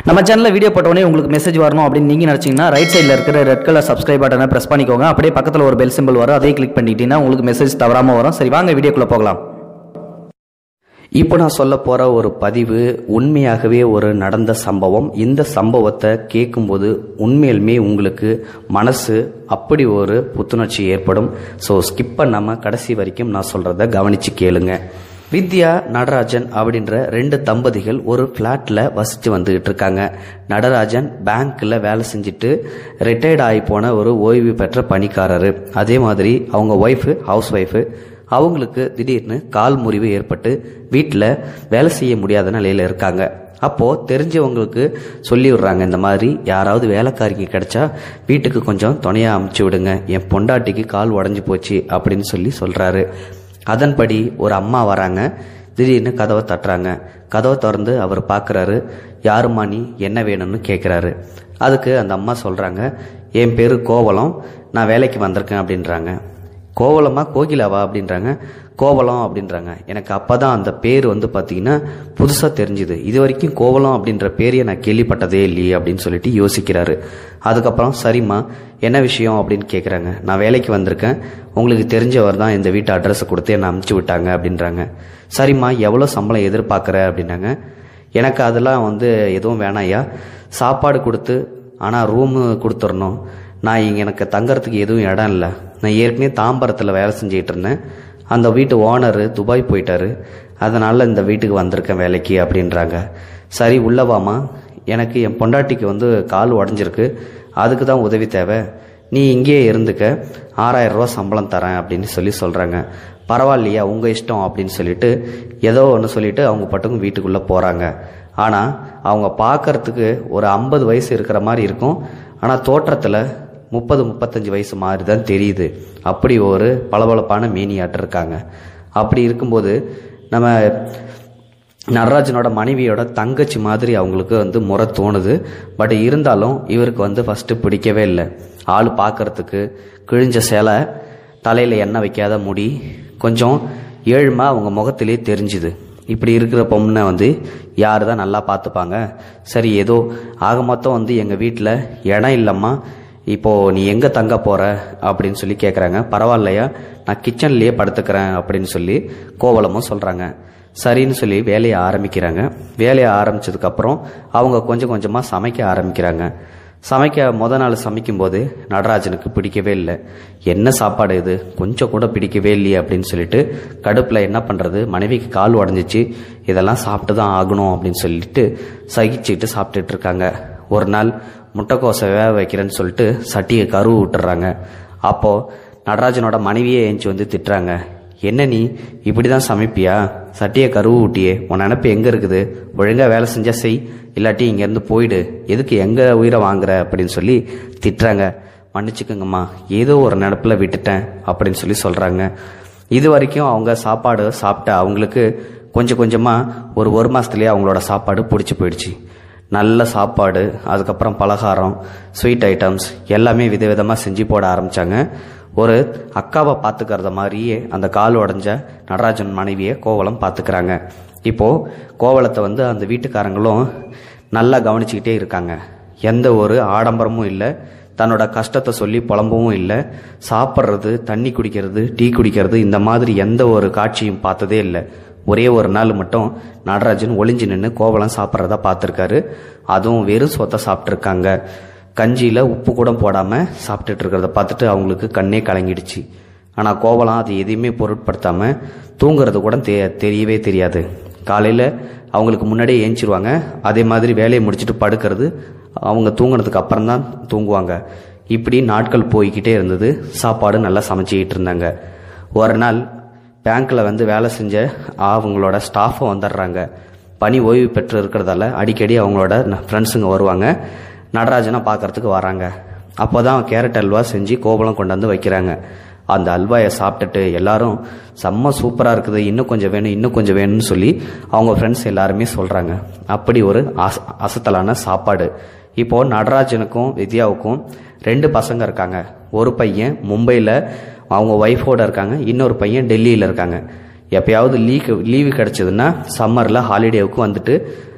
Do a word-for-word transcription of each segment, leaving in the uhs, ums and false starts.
நம்ம சேனல்ல வீடியோ போட்டோனே உங்களுக்கு மெசேஜ் வரணும் அப்படின்னு நீங்க நினைச்சீங்கன்னா ரைட் சைடுல இருக்கிற ரெட் கலர் சப்ஸ்கிரைப் பட்டனை பிரஸ் பண்ணிக்கோங்க. அப்படியே பக்கத்துல ஒரு பெல் சிம்பிள் வரும், அதையும் கிளிக் பண்ணிட்டீங்கன்னா உங்களுக்கு மெசேஜ் தவறாம வரும். சரி வாங்க வீடியோக்குள்ள போகலாம். இப்போ நான் சொல்ல போற ஒரு பதிவு உண்மையாகவே ஒரு நடந்த சம்பவம். இந்த சம்பவத்தை கேட்கும்போது உண்மையிலுமே உங்களுக்கு மனசு அப்படி ஒரு புத்துணர்ச்சி ஏற்படும். ஸோ ஸ்கிப் பண்ணாம கடைசி வரைக்கும் நான் சொல்றத கவனிச்சு கேளுங்க. வித்யா நடராஜன் அப்படின்ற ரெண்டு தம்பதிகள் ஒரு பிளாட்ல வசிச்சு வந்துகிட்டு இருக்காங்க. நடராஜன் பேங்க்ல வேலை செஞ்சுட்டு ரிட்டையர்ட் ஆகி போன ஒரு ஓய்வு பெற்ற பணிக்காரரு. அதே மாதிரி அவங்க ஒய்ஃபு ஹவுஸ் ஒய்ஃபு. அவங்களுக்கு திடீர்னு கால் முறிவு ஏற்பட்டு வீட்டில் வேலை செய்ய முடியாத நிலையில இருக்காங்க. அப்போ தெரிஞ்சவங்களுக்கு சொல்லி விடுறாங்க, இந்த மாதிரி யாராவது வேலைக்காரிக்கு கிடைச்சா வீட்டுக்கு கொஞ்சம் துணையா அமுச்சு விடுங்க, என் பொண்டாட்டிக்கு கால் உடஞ்சி போச்சு அப்படின்னு சொல்லி சொல்றாரு. அதன்படி ஒரு அம்மா வராங்க. திடீர்னு கதவை தட்டுறாங்க. கதவை திறந்து அவர் பார்க்குறாரு. யாருமா நீ, என்ன வேணும்னு கேட்குறாரு. அதுக்கு அந்த அம்மா சொல்கிறாங்க, என் பேர் கோவலம், நான் வேலைக்கு வந்திருக்கேன் அப்படின்றாங்க. கோவலமா கோகிலாவா அப்படின்றாங்க. கோவலம் அப்படின்றாங்க. எனக்கு அப்போ தான் அந்த பேர் வந்து பார்த்தீங்கன்னா புதுசாக தெரிஞ்சுது. இது வரைக்கும் கோவலம் அப்படின்ற பேரையே நான் கேள்விப்பட்டதே இல்லையே அப்படின்னு சொல்லிட்டு யோசிக்கிறாரு. அதுக்கப்புறம் சரிம்மா என்ன விஷயம் அப்படின்னு கேட்குறாங்க. நான் வேலைக்கு வந்திருக்கேன், உங்களுக்கு தெரிஞ்சவர் தான் இந்த வீட்டு அட்ரஸை கொடுத்து என்னை அனுப்பிச்சி விட்டாங்க அப்படின்றாங்க. சரிம்மா எவ்வளோ சம்பளம் எதிர்பார்க்குற அப்படின்னாங்க. எனக்கு அதெல்லாம் வந்து எதுவும் வேணாயா, சாப்பாடு கொடுத்து ஆனால் ரூமு கொடுத்துடணும். நான் இங்கே எனக்கு தங்கறதுக்கு எதுவும் இடம் இல்லை. நான் ஏற்கனவே தாம்பரத்தில் வேலை செஞ்சிட்டு இருந்தேன். அந்த வீட்டு ஓனரு துபாய் போயிட்டாரு, அதனால் இந்த வீட்டுக்கு வந்திருக்கேன் வேலைக்கு அப்படின்றாங்க. சரி உள்ளவாமா, எனக்கு என் பொண்டாட்டிக்கு வந்து கால் உடஞ்சிருக்கு, அதுக்கு தான் உதவி தேவை, நீ இங்கேயே இருந்துக்க, ஆறாயிரம் ரூபா சம்பளம் தரேன் அப்படின்னு சொல்லி சொல்கிறாங்க. பரவாயில்லையா உங்கள் இஷ்டம் அப்படின்னு சொல்லிட்டு ஏதோ ஒன்று சொல்லிட்டு அவங்க பட்டுக்கும் வீட்டுக்குள்ளே போகிறாங்க. ஆனால் அவங்க பார்க்கறதுக்கு ஒரு ஐம்பது வயசு இருக்கிற மாதிரி இருக்கும், ஆனால் தோற்றத்தில் முப்பது முப்பத்தஞ்சு வயசு மாதிரி தான் தெரியுது. அப்படி ஒரு பளபளப்பான மேனியாட்டு இருக்காங்க. அப்படி இருக்கும்போது நம்ம நடராஜனோட மனைவியோட தங்கச்சி மாதிரி அவங்களுக்கு வந்து முறை தோணுது. பட் இருந்தாலும் இவருக்கு வந்து ஃபஸ்ட்டு பிடிக்கவே இல்லை. ஆள் பார்க்கறதுக்கு கிழிஞ்ச சேலை, தலையில் எண்ணெய் வைக்காத முடி, கொஞ்சம் ஏழ்மை அவங்க முகத்திலே தெரிஞ்சுது. இப்படி இருக்கிற பொண்ணை வந்து யார் தான் நல்லா பார்த்துப்பாங்க. சரி ஏதோ ஆக மொத்தம் வந்து எங்கள் வீட்டில் இடம் இல்லைம்மா, இப்போது நீ எங்கே தங்க போகிற அப்படின்னு சொல்லி கேட்குறாங்க. பரவாயில்லையா, நான் கிச்சன்லேயே படுத்துக்கிறேன் அப்படின்னு சொல்லி கோவலமும் சொல்கிறாங்க. சரின்னு சொல்லி வேலையை ஆரம்பிக்கிறாங்க. வேலையை ஆரம்பித்ததுக்கப்புறம் அவங்க கொஞ்சம் கொஞ்சமாக சமைக்க ஆரம்பிக்கிறாங்க. சமைக்க முத நாள் சமைக்கும்போது நடராஜனுக்கு பிடிக்கவே இல்லை. என்ன சாப்பாடு இது, கொஞ்சம் கூட பிடிக்கவே இல்லையே அப்படின்னு சொல்லிட்டு கடுப்பில் என்ன பண்ணுறது, மனைவிக்கு கால் உடஞ்சிச்சு, இதெல்லாம் சாப்பிட்டு தான் ஆகணும் அப்படின்னு சொல்லிட்டு சகிச்சுக்கிட்டு சாப்பிட்டுட்டு இருக்காங்க. ஒரு நாள் முட்டைக்கோசை வேக வைக்கிறேன்னு சொல்லிட்டு சட்டியை கருவு விட்டுறாங்க. அப்போது நடராஜனோட மனைவியே ஏஞ்சி வந்து திட்டுறாங்க. என்ன நீ இப்படி தான் சமைப்பியா, சட்டியை கருவு விட்டியே, உன் நினப்பு எங்கே இருக்குது, ஒழுங்காக வேலை செஞ்சால் செய், இல்லாட்டி இங்கேருந்து போயிடு, எதுக்கு எங்கள் உயிரை வாங்குற அப்படின்னு சொல்லி திட்டுறாங்க. மன்னிச்சுக்கோங்கம்மா, ஏதோ ஒரு நினப்பில் விட்டுட்டேன் அப்படின்னு சொல்லி சொல்கிறாங்க. இது வரைக்கும் அவங்க சாப்பாடு சாப்பிட்ட அவங்களுக்கு கொஞ்சம் கொஞ்சமாக ஒரு ஒரு மாதத்துலேயே அவங்களோட சாப்பாடு பிடிச்சி போயிடுச்சு. நல்ல சாப்பாடு, அதுக்கப்புறம் பலகாரம், ஸ்வீட் ஐட்டம்ஸ் எல்லாமே விதவிதமாக செஞ்சு போட ஆரம்பித்தாங்க. ஒரு அக்காவை பார்த்துக்கிறத மாதிரியே அந்த கால் உடஞ்ச நடராஜன் மனைவியை கோவலம் பார்த்துக்கிறாங்க. இப்போது கோவலத்தை வந்து அந்த வீட்டுக்காரங்களும் நல்லா கவனிச்சுக்கிட்டே இருக்காங்க. எந்த ஒரு ஆடம்பரமும் இல்லை, தன்னோட கஷ்டத்தை சொல்லி புலம்பவும் இல்லை, சாப்பிட்றது, தண்ணி குடிக்கிறது, டீ குடிக்கிறது, இந்த மாதிரி எந்த ஒரு காட்சியும் பார்த்ததே இல்லை. ஒரே ஒரு நாள் மட்டும் நடராஜன் ஒளிஞ்சு நின்று கோவலம் சாப்பிட்றத பார்த்துருக்காரு. அதுவும் வெறும் சொத்தை சாப்பிட்ருக்காங்க. கஞ்சியில் உப்பு கூட போடாமல் சாப்பிட்டுட்டு இருக்கிறத பார்த்துட்டு அவங்களுக்கு கண்ணே கலங்கிடுச்சு. ஆனால் கோவலம் அது எதையுமே பொருட்படுத்தாமல் தூங்குறது கூட தெ தெரியவே தெரியாது. காலையில் அவங்களுக்கு முன்னாடியே ஏஞ்சிருவாங்க. அதே மாதிரி வேலையை முடிச்சுட்டு படுக்கிறது, அவங்க தூங்குனதுக்கு அப்புறம் தான் தூங்குவாங்க. இப்படி நாட்கள் போய்கிட்டே இருந்தது. சாப்பாடு நல்லா சமைச்சிக்கிட்டு இருந்தாங்க. ஒரு நாள் பேங்க்கில் வந்து வேலை செஞ்ச அவங்களோட ஸ்டாஃபும் வந்துடுறாங்க. பணி ஓய்வு பெற்று இருக்கிறதால அடிக்கடி அவங்களோட ஃப்ரெண்ட்ஸுங்க வருவாங்க, நடராஜனை பார்க்கறதுக்கு வராங்க. அப்போ தான் கேரட் அல்வா செஞ்சு கோவலம் கொண்டாந்து வைக்கிறாங்க. அந்த அல்வாயை சாப்பிட்டுட்டு எல்லாரும் செம்ம சூப்பராக இருக்குது, இன்னும் கொஞ்சம் வேணும் இன்னும் கொஞ்சம் வேணும்னு சொல்லி அவங்க ஃப்ரெண்ட்ஸ் எல்லாருமே சொல்கிறாங்க. அப்படி ஒரு அச அசத்தலான சாப்பாடு. இப்போது நடராஜனுக்கும் வித்யாவுக்கும் ரெண்டு பசங்க இருக்காங்க. ஒரு பையன் மும்பையில் அவங்க ஒய்ஃபோடு இருக்காங்க, இன்னொரு பையன் டெல்லியில் இருக்காங்க. எப்பயாவது லீவு லீவு கிடச்சிதுன்னா சம்மரில் ஹாலிடேவுக்கு வந்துட்டு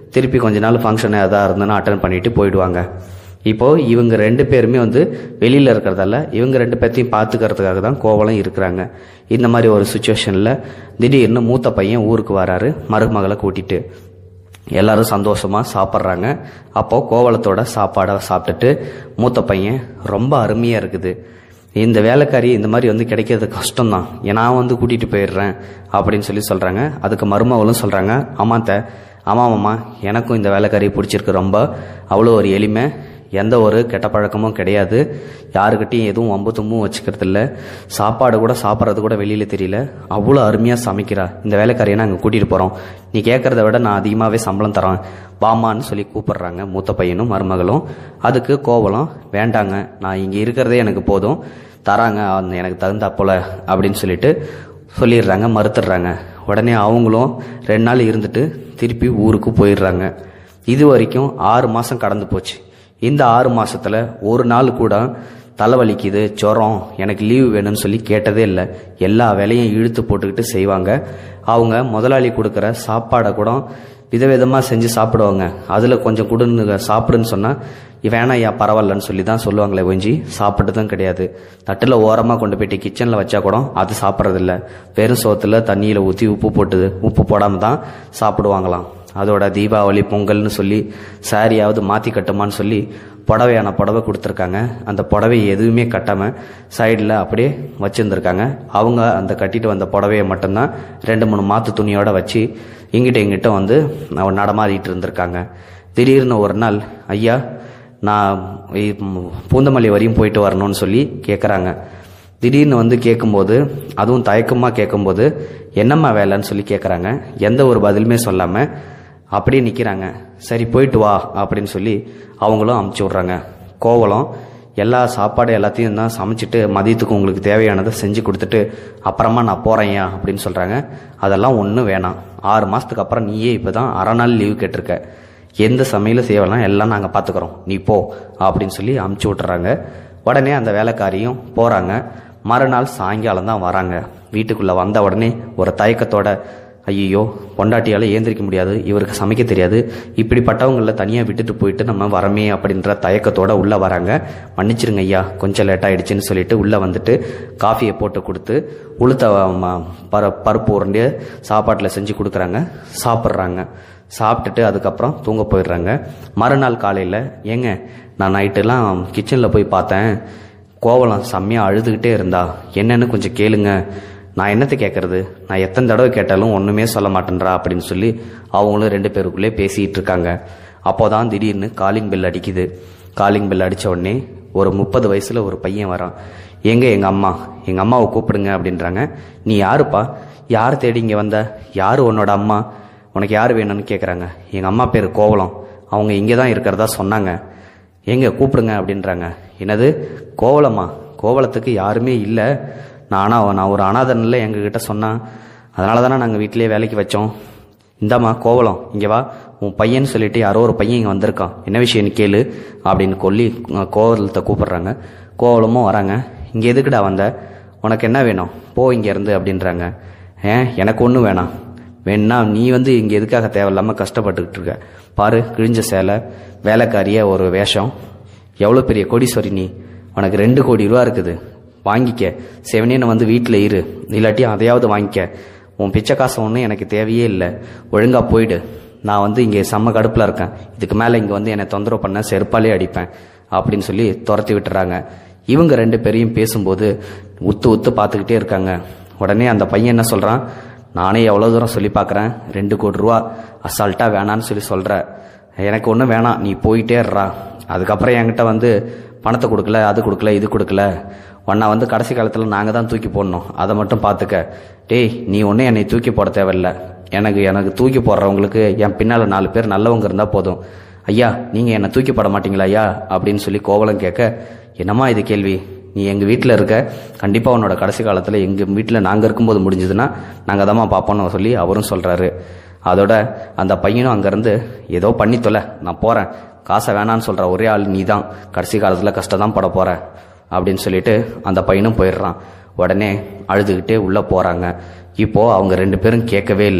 திருப்பி கொஞ்ச நாள் ஃபங்க்ஷன் எதாவது இருந்ததுன்னா அட்டன் பண்ணிட்டு போயிடுவாங்க. இப்போது இவங்க ரெண்டு பேருமே வந்து வெளியில் இருக்கிறதால இவங்க ரெண்டு பேர்த்தையும் பார்த்துக்கிறதுக்காக தான் கோவலம் இருக்கிறாங்க. இந்த மாதிரி ஒரு சுச்சுவேஷனில் திடீர்னு மூத்த பையன் ஊருக்கு வராரு மருமகளை கூட்டிகிட்டு. எல்லாரும் சந்தோஷமாக சாப்பிட்றாங்க. அப்போது கோவலத்தோட சாப்பாடை சாப்பிட்டுட்டு மூத்த பையன் ரொம்ப அருமையாக இருக்குது, இந்த வேலைக்காரி இந்த மாதிரி வந்து கிடைக்கிறது கஷ்டம்தான், நான் வந்து கூட்டிகிட்டு போயிடுறேன் அப்படின்னு சொல்லி சொல்கிறாங்க. அதுக்கு மருமகளும் சொல்கிறாங்க, ஆமாத்த ஆமாம்மா எனக்கும் இந்த வேலைக்காரி பிடிச்சிருக்கு, ரொம்ப அவ்வளோ ஒரு எளிமை, எந்த ஒரு கெட்ட பழக்கமும் கிடையாது, யாருக்கிட்டையும் எதுவும் வம்பு தும்பும் வச்சுக்கிறது இல்லை, சாப்பாடு கூட சாப்பிட்றது கூட வெளியில் தெரியல, அவ்வளோ அருமையாக சமைக்கிறா, இந்த வேலைக்காரியை நாங்கள் கூட்டிகிட்டு போகிறோம், நீ கேட்குறத விட நான் அதிகமாகவே சம்பளம் தரேன் வாமான்னு சொல்லி கூப்பிட்றாங்க மூத்த பையனும் மருமகளும். அதுக்கு கோவலம், வேண்டாங்க நான் இங்கே இருக்கிறதே எனக்கு போதும், தராங்க எனக்கு தகுந்தா போல அப்படின்னு சொல்லிட்டு சொல்லிடுறாங்க, மறுத்துடுறாங்க. உடனே அவங்களும் ரெண்டு நாள் இருந்துட்டு திருப்பி ஊருக்கு போயிடுறாங்க. இது வரைக்கும் ஆறு மாதம் கடந்து போச்சு. இந்த ஆறு மாசத்துல ஒரு நாள் கூட தலைவலிக்குது, ஜுரம், எனக்கு லீவு வேணும்னு சொல்லி கேட்டதே இல்லை. எல்லா வேலையும் இழுத்து போட்டுக்கிட்டு செய்வாங்க. அவங்க முதலாளி கொடுக்குற சாப்பாடை கூட விதவிதமாக செஞ்சு சாப்பிடுவாங்க. அதில் கொஞ்சம் கொடுன்னு சாப்பிடுன்னு சொன்னால் வேணா ஐயா பரவாயில்லன்னு சொல்லி தான் சொல்லுவாங்களே ஒஞ்சி சாப்பிட்டதும் கிடையாது. தட்டில் ஓரமாக கொண்டு போயிட்டு கிச்சனில் வச்சா கூட அது சாப்பிட்றதில்ல. வெறும் சோத்தில் தண்ணியில் ஊற்றி உப்பு போட்டு உப்பு போடாமல் தான் சாப்பிடுவாங்களாம். அதோட தீபாவளி பொங்கல்னு சொல்லி சாரியாவது மாற்றி கட்டுமான்னு சொல்லி புடவையான புடவை கொடுத்துருக்காங்க. அந்த புடவை எதுவுமே கட்டாமல் சைடில் அப்படியே வச்சுருந்துருக்காங்க. அவங்க அந்த கட்டிட்டு வந்த புடவையை மட்டும்தான் ரெண்டு மூணு மாற்று துணியோடு வச்சு இங்கிட்ட இங்கிட்ட வந்து நடமாடிட்டு இருந்திருக்காங்க. திடீர்னு ஒரு நாள், ஐயா நான் பூந்தமல்லி வரையும் போயிட்டு வரணும்னு சொல்லி கேட்குறாங்க. திடீர்னு வந்து கேட்கும்போது, அதுவும் தயக்கமாக கேட்கும்போது, என்னம்மா வேலைன்னு சொல்லி கேட்குறாங்க. எந்த ஒரு பதிலுமே சொல்லாமல் அப்படியே நிற்கிறாங்க. சரி போயிட்டு வா அப்படின்னு சொல்லி அவங்களும் அமுச்சு விட்றாங்க. கோவலம் எல்லா சாப்பாடு எல்லாத்தையும் தான் சமைச்சிட்டு மதியத்துக்கு உங்களுக்கு தேவையானதை செஞ்சு கொடுத்துட்டு அப்புறமா நான் போகிறேன்யா அப்படின்னு சொல்கிறாங்க. அதெல்லாம் ஒன்றும் வேணாம், ஆறு மாதத்துக்கு அப்புறம் நீயே இப்போ தான் அரை நாள் லீவு கேட்டிருக்க, எந்த சமையலும் செய்யலாம் எல்லாம் நாங்கள் பார்த்துக்குறோம், நீ போ அப்படின்னு சொல்லி அமுச்சு விட்டுறாங்க. உடனே அந்த வேலைக்காரியும் போகிறாங்க. மறுநாள் சாயங்காலம் தான் வராங்க. வீட்டுக்குள்ளே வந்த உடனே ஒரு தயக்கத்தோட, ஐயோ பொண்டாட்டியால் ஏந்திரிக்க முடியாது, இவருக்கு சமைக்க தெரியாது, இப்படிப்பட்டவங்களில் தனியாக விட்டுட்டு போயிட்டு நம்ம வரமே அப்படின்ற தயக்கத்தோடு உள்ளே வராங்க. மன்னிச்சிருங்க ஐயா கொஞ்சம் லேட் ஆகிடுச்சின்னு சொல்லிட்டு உள்ளே வந்துட்டு காஃபியை போட்டு கொடுத்து உளுத்த பர பருப்பு உருண்டைய சாப்பாட்டில் செஞ்சு கொடுக்குறாங்க. சாப்பிட்றாங்க. சாப்பிட்டுட்டு அதுக்கப்புறம் தூங்க போயிடுறாங்க. மறுநாள் காலையில், ஏங்க நான் நைட்டெல்லாம் கிச்சனில் போய் பார்த்தேன், கோவலம் செம்மையாக அழுதுகிட்டே இருந்தா, என்னன்னு கொஞ்சம் கேளுங்க. நான் என்னத்தை கேட்கறது, நான் எத்தனை தடவை கேட்டாலும் ஒன்றுமே சொல்ல மாட்டேன்றா அப்படின்னு சொல்லி அவங்களும் ரெண்டு பேருக்குள்ளே பேசிகிட்டு இருக்காங்க. அப்போ தான் திடீர்னு காலிங் பெல் அடிக்குது. காலிங் பெல் அடித்த உடனே ஒரு முப்பது வயசில் ஒரு பையன் வரான். எங்க எங்கள் அம்மா, எங்கள் அம்மாவை கூப்பிடுங்க அப்படின்றாங்க. நீ யாருப்பா, யார் தேடி இங்கே வந்த, யார் உன்னோட அம்மா, உனக்கு யார் வேணும்னு கேட்குறாங்க. எங்கள் அம்மா பேர் கோவலம், அவங்க இங்கே தான் இருக்கிறதா சொன்னாங்க, எங்கே கூப்பிடுங்க அப்படின்றாங்க. என்னது கோவலம்மா, கோவலத்துக்கு யாருமே இல்லை, நானா நான் ஒரு அனாதனில் எங்ககிட்ட சொன்னான், அதனால தானே நாங்கள் வீட்டிலேயே வேலைக்கு வச்சோம். இந்தாம்மா கோவலம் இங்கே வா, உன் பையன்னு சொல்லிட்டு யாரோ ஒரு பையன் இங்கே வந்திருக்கான், என்ன விஷயம்னு கேளு அப்படின்னு சொல்லி கோவலத்தை கூப்பிட்றாங்க. கோவலமும் வராங்க. இங்கே எதுக்குடா வந்த, உனக்கு என்ன வேணும், போ இங்கேருந்து அப்படின்றாங்க. ஏன் எனக்கு ஒன்றும் வேணாம், வேணா நீ வந்து இங்கே எதுக்காக தேவையில்லாமல் கஷ்டப்பட்டுக்கிட்டு இருக்க, பாரு கிழிஞ்ச சேலை, வேலைக்காரிய ஒரு வேஷம், எவ்வளோ பெரிய கோடீஸ்வரி நீ, உனக்கு ரெண்டு கோடி ரூபா இருக்குது, வாங்கிக்க, செவனேன்னு வந்து வீட்டில் இரு, இல்லாட்டி அதையாவது வாங்கிக்க, உன் பிச்சை காசு ஒன்றும் எனக்கு தேவையே இல்லை, ஒழுங்காக போயிடு, நான் வந்து இங்கே செம்ம கடுப்பில் இருக்கேன், இதுக்கு மேலே இங்கே வந்து என்னை தொந்தரவு பண்ண செருப்பாலே அடிப்பேன் அப்படின்னு சொல்லி துரத்தி விட்டுறாங்க. இவங்க ரெண்டு பேரையும் பேசும்போது உத்து உத்து பார்த்துக்கிட்டே இருக்காங்க. உடனே அந்த பையன் என்ன சொல்கிறான், நானே எவ்வளோ தூரம் சொல்லி பார்க்குறேன், ரெண்டு கோடி ரூபா அசால்ட்டாக வேணான்னு சொல்லி சொல்கிற, எனக்கு ஒன்றும் வேணாம், நீ போயிட்டே இருறா, அதுக்கப்புறம் என்கிட்ட வந்து பணத்தை கொடுக்கல, அது கொடுக்கல, இது கொடுக்கல, உன்னை வந்து கடைசி காலத்தில் நாங்கள் தான் தூக்கி போடணும், அதை மட்டும் பார்த்துக்க, டேய் நீ ஒன்றும் என்னை தூக்கி போட தேவையில்லை, எனக்கு எனக்கு தூக்கி போடுறவங்களுக்கு என் பின்னால் நாலு பேர் நல்லவங்க இருந்தால் போதும், ஐயா நீங்கள் என்னை தூக்கி போட மாட்டீங்களா ஐயா அப்படின்னு சொல்லி கோவலம் கேட்க, என்னம்மா இது கேள்வி, நீ எங்கள் வீட்டில் இருக்க, கண்டிப்பாக உன்னோட கடைசி காலத்தில் எங்கள் வீட்டில் நாங்கள் இருக்கும்போது முடிஞ்சதுன்னா நாங்கள் தாம்மா பார்ப்போன்னு சொல்லி அவரும் சொல்கிறாரு. அதோட அந்த பையனும் அங்கேருந்து ஏதோ பண்ணி தொலை, நான் போகிறேன், காசை வேணான்னு சொல்கிற ஒரே ஆள் நீ தான், கடைசி காலத்தில் கஷ்டம் தான் பட போகிற அப்படின்னு சொல்லிட்டு அந்த பையனும் போயிடுறான். உடனே அழுதுகிட்டே உள்ளே போகிறாங்க. இப்போது அவங்க ரெண்டு பேரும் கேட்கவே இல்லை.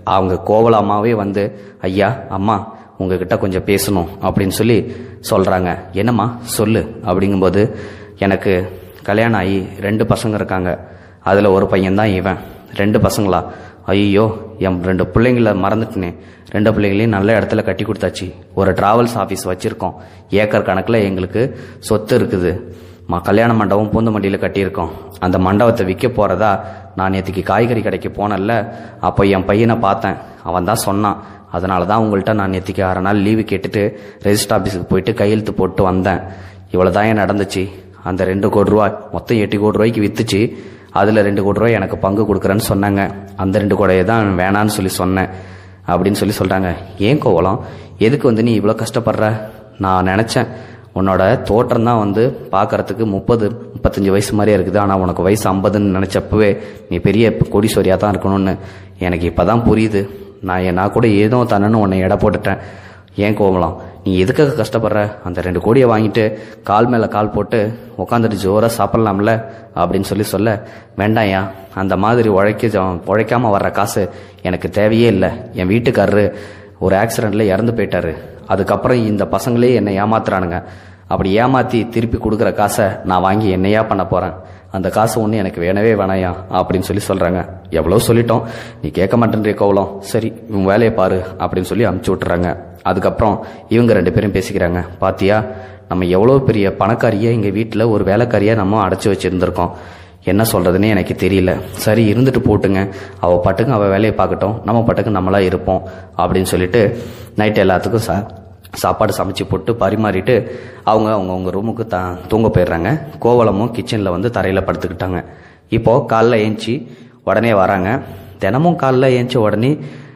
அவங்க கோவலமாகவே வந்து ஐயா அம்மா உங்ககிட்ட கொஞ்சம் பேசணும் அப்படின்னு சொல்லி சொல்கிறாங்க. என்னம்மா சொல்லு அப்படிங்கும்போது, எனக்கு கல்யாணம் ஆகி ரெண்டு பசங்க இருக்காங்க, அதில் ஒரு பையன்தான் இவன். ரெண்டு பசங்களா? ஐயோ என் ரெண்டு பிள்ளைங்கள மறந்துட்டுனே. ரெண்டு பிள்ளைங்களையும் நல்ல இடத்துல கட்டி கொடுத்தாச்சு. ஒரு டிராவல்ஸ் ஆஃபீஸ் வச்சுருக்கோம். ஏக்கர் கணக்கில் எங்களுக்கு சொத்து இருக்குது. மா கல்யாண மண்டபம் பூந்தமண்டியில் கட்டியிருக்கோம். அந்த மண்டபத்தை விற்க போகிறதா நான் நேற்றுக்கு காய்கறி கடைக்கு போனேன்ல, அப்போ என் பையனை பார்த்தேன். அவன் தான் சொன்னான். அதனால தான் உங்கள்கிட்ட நான் நேற்றுக்கு அரை நாள் லீவு கேட்டுட்டு ரெஜிஸ்டர் ஆஃபீஸுக்கு போயிட்டு கையெழுத்து போட்டு வந்தேன். இவ்வளோ தான் ஏன் நடந்துச்சு. அந்த ரெண்டு கோடி ரூபா மொத்தம் எட்டு கோடி ரூபாய்க்கு விற்றுச்சு. அதில் ரெண்டு கோடி ரூபாய் எனக்கு பங்கு கொடுக்குறேன்னு சொன்னாங்க. அந்த ரெண்டு கோடையை தான் வேணான்னு சொல்லி சொன்னேன் அப்படின்னு சொல்லி சொல்கிறாங்க. ஏன் கோவலம், எதுக்கு வந்து நீ இவ்வளோ கஷ்டப்படுற? நான் நினச்சேன் உன்னோட தோற்றம் தான் வந்து பார்க்கறதுக்கு முப்பது முப்பத்தஞ்சு வயசு மாதிரியே இருக்குது, ஆனால் உனக்கு வயசு ஐம்பதுன்னு நினச்சப்பவே நீ பெரிய கோடீஸ்வரியாக தான் இருக்கணும்னு எனக்கு இப்போ தான் புரியுது. நான் நான் கூட ஏதோ தானேன்னு உன்னை எடை போட்டுட்டேன். ஏன் கோவலம், நீ எதுக்காக கஷ்டப்படுற? அந்த ரெண்டு கோடியை வாங்கிட்டு கால் மேலே கால் போட்டு உட்காந்துட்டு ஜோராக சாப்பிட்லாம்ல அப்படின்னு சொல்லி சொல்ல, வேண்டாயா, அந்த மாதிரி உழைக்க உழைக்காமல் வர்ற காசு எனக்கு தேவையே இல்லை. என் வீட்டுக்காரரு ஒரு ஆக்சிடெண்ட்டில் இறந்து போயிட்டாரு. அதுக்கப்புறம் இந்த பசங்களே என்னை ஏமாத்துறானுங்க. அப்படி ஏமாற்றி திருப்பி கொடுக்குற காசை நான் வாங்கி என்னையா பண்ண போகிறேன்? அந்த காசு ஒன்று எனக்கு வேணவே வேணாயா அப்படின்னு சொல்லி சொல்கிறாங்க. எவ்வளோ சொல்லிட்டோம், நீ கேட்க மாட்டேன்றே கோவலம், சரி இவங்க வேலையை பாரு அப்படின்னு சொல்லி அமுச்சு விட்டுறாங்க. அதுக்கப்புறம் இவங்க ரெண்டு பேரும் பேசிக்கிறாங்க. பாத்தியா, நம்ம எவ்வளோ பெரிய பணக்காரியை எங்கள் வீட்டில் ஒரு வேலைக்காரியாக நம்ம அடைச்சி வச்சுருந்துருக்கோம். என்ன சொல்கிறதுனே எனக்கு தெரியல. சரி இருந்துட்டு போட்டுங்க, அவள் பாட்டுக்கு அவள் வேலையை பார்க்கட்டும், நம்ம பாட்டுக்கு நம்மளாக இருப்போம் அப்படின்னு சொல்லிட்டு நைட்டு எல்லாத்துக்கும் சா சாப்பாடு சமைச்சு போட்டு பரிமாறிட்டு அவங்க அவங்கவுங்க ரூமுக்கு த தூங்க போயிடுறாங்க. கோவலமும் கிச்சனில் வந்து தரையில் படுத்துக்கிட்டாங்க. இப்போது காலைல ஏஞ்சி உடனே வராங்க. தினமும் காலைல ஏஞ்சி உடனே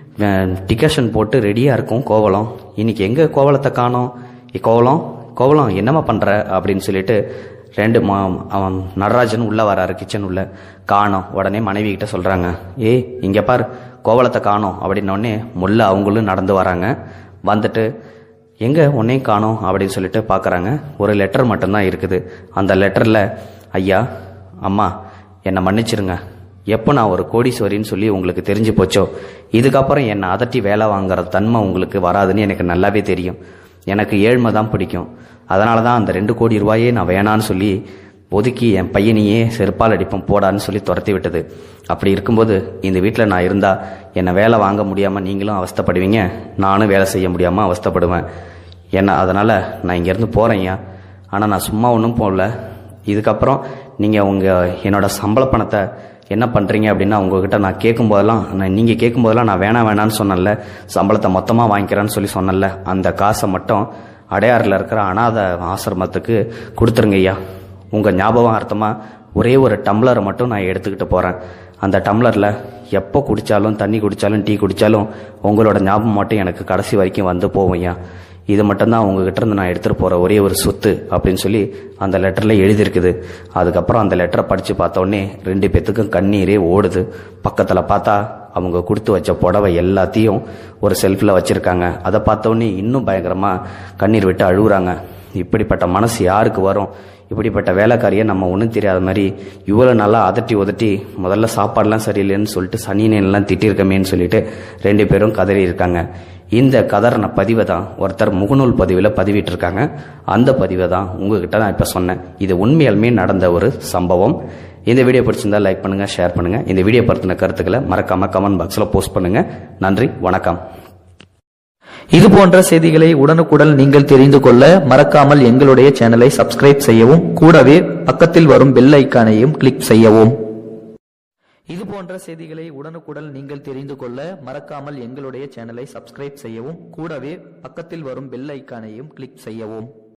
டிகஷன் போட்டு ரெடியாக இருக்கும் கோவலம். இன்னைக்கு எங்கே கோவலத்தை காணோம்? கோவலம் கோவலம் என்னம்மா பண்ணுற அப்படின்னு சொல்லிட்டு ரெண்டு மா அவன் நடராஜன் உள்ளே வராரு. கிச்சன் உள்ள காணோம். உடனே மனைவி கிட்ட சொல்கிறாங்க, ஏய் இங்கே பார் கோவலத்தை காணோம் அப்படின்னோடனே முல்லை அவங்களும் நடந்து வராங்க. வந்துட்டு எங்கே உன்னையும் காணோம் அப்படின்னு சொல்லிட்டு பார்க்குறாங்க. ஒரு லெட்டர் மட்டும்தான் இருக்குது. அந்த லெட்டரில், ஐயா அம்மா என்னை மன்னிச்சிருங்க, எப்போ நான் ஒரு கோடீஸ்வரின்னு சொல்லி உங்களுக்கு தெரிஞ்சு போச்சோ இதுக்கப்புறம் என்னை அதட்டி வேலை வாங்குற தன்மை உங்களுக்கு வராதுன்னு எனக்கு நல்லாவே தெரியும். எனக்கு ஏழ்மை தான் பிடிக்கும். அதனால தான் அந்த ரெண்டு கோடி ரூபாயே நான் வேணான்னு சொல்லி ஒதுக்கி என் பையனையே செருப்பால் அடிப்போம் போடான்னு சொல்லி துரத்தி விட்டது. அப்படி இருக்கும்போது இந்த வீட்டில் நான் இருந்தால் என்னை வேலை வாங்க முடியாமல் நீங்களும் அவஸ்தைப்படுவீங்க, நானும் வேலை செய்ய முடியாமல் அவஸ்தைப்படுவேன். என்ன அதனால் நான் இங்கேருந்து போகிறேன்யா. ஆனால் நான் சும்மா ஒன்றும் போகல. இதுக்கப்புறம் நீங்கள் உங்கள் என்னோடய சம்பள பணத்தை என்ன பண்ணுறீங்க அப்படின்னா உங்ககிட்ட நான் கேட்கும்போதெல்லாம் நான் நீங்கள் கேட்கும்போதெல்லாம் நான் வேணாம் வேணான்னு சொன்னேன்ல, சம்பளத்தை மொத்தமாக வாங்கிக்கிறேன்னு சொல்லி சொன்னேன்ல, அந்த காசை மட்டும் அடையாறில் இருக்கிற அனாதை ஆசிரமத்துக்கு கொடுத்துருங்க ஐயா. உங்கள் ஞாபகம் அர்த்தமாக ஒரே ஒரு டம்ளரை மட்டும் நான் எடுத்துக்கிட்டு போகிறேன். அந்த டம்ளரில் எப்போ குடித்தாலும் தண்ணி குடித்தாலும் டீ குடித்தாலும் உங்களோட ஞாபகம் மட்டும் எனக்கு கடைசி வரைக்கும் வந்து போவோம் ஐயா. இது மட்டும்தான் உங்ககிட்ட இருந்து நான் எடுத்துகிட்டு போகிற ஒரே ஒரு சொத்து அப்படின்னு சொல்லி அந்த லெட்டரில் எழுதியிருக்குது. அதுக்கப்புறம் அந்த லெட்டரை படித்து பார்த்தோடனே ரெண்டு பேத்துக்கும் கண்ணீரே ஓடுது. பக்கத்தில் பார்த்தா அவங்க கொடுத்து வச்ச புடவை எல்லாத்தையும் ஒரு செல்ஃபில் வச்சுருக்காங்க. அதை பார்த்தோன்னே இன்னும் பயங்கரமாக கண்ணீர் விட்டு அழுகுறாங்க. இப்படிப்பட்ட மனசு யாருக்கு வரும்? இப்படிப்பட்ட வேலைக்காரியை நம்ம ஒன்றும் தெரியாத மாதிரி இவ்வளோ நல்லா அதட்டி உதட்டி முதல்ல சாப்பாடெலாம் சரியில்லைன்னு சொல்லிட்டு சனினெல்லாம் திட்டிருக்கமேன்னு சொல்லிட்டு ரெண்டு பேரும் கதறி இருக்காங்க. இந்த கதறின பதிவை தான் ஒருத்தர் முகநூல் பதிவில் பதிவிட்டிருக்காங்க. அந்த பதிவை தான் உங்ககிட்ட நான் இப்போ சொன்னேன். இது உண்மையாலுமே நடந்த ஒரு சம்பவம். இந்த வீடியோ பிடிச்சிருந்தா லைக் பண்ணுங்கள், ஷேர் பண்ணுங்கள். இந்த வீடியோ பற்றின கருத்துக்களை மறக்காமல் கமெண்ட் பாக்ஸில் போஸ்ட் பண்ணுங்கள். நன்றி, வணக்கம். இது போன்ற செய்திகளை உடனுக்குடன் நீங்கள் தெரிந்து கொள்ள மறக்காமல் எங்களுடைய சேனலை சப்ஸ்கிரைப் செய்யவும், கூடவே பக்கத்தில் வரும் பெல் ஐக்கானையும் கிளிக் செய்யவும். இது போன்ற செய்திகளை உடனுக்குடன் நீங்கள் தெரிந்து கொள்ள மறக்காமல் எங்களுடைய சேனலை சப்ஸ்கிரைப் செய்யவும், கூடவே பக்கத்தில் வரும் பெல் ஐக்கானையும் கிளிக் செய்யவும்.